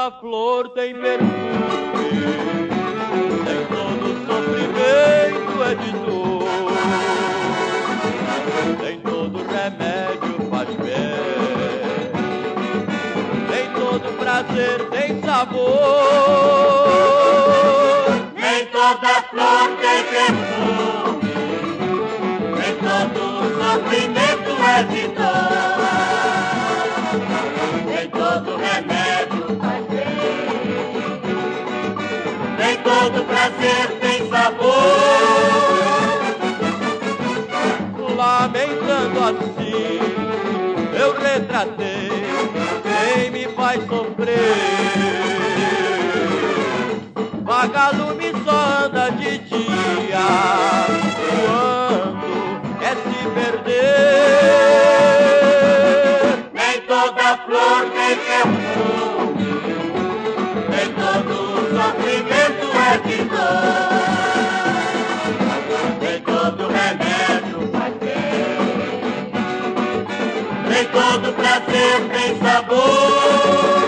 toda flor tem perfume, nem todo sofrimento é de dor, nem todo remédio faz bem, nem todo prazer tem sabor, nem toda flor tem perfume, nem todo sofrimento é de dor, nem todo remédio faz bem, nem todo prazer tem sabor. Lamentando assim, eu retratei quem me faz sofrer. Vagalume só anda de dia, quando quer se perder. Nem toda flor tem perfume, nem todo sofrimento é de dor, nem todo remédio faz bem, nem todo prazer tem sabor.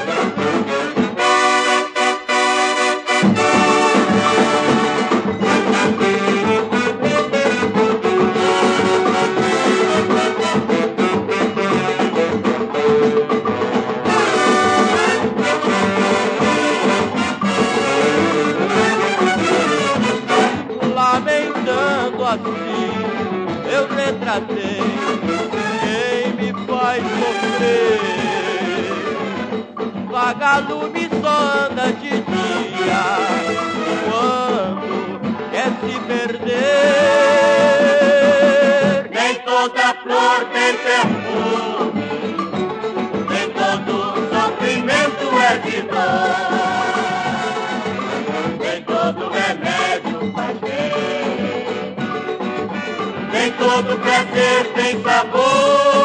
Lamentando assim, eu retratei quem me faz sofrer. Vagalume só anda de dia, quando quer se perder. Nem toda flor tem perfume, nem todo sofrimento é de dor, nem todo remédio faz bem, nem todo prazer tem sabor.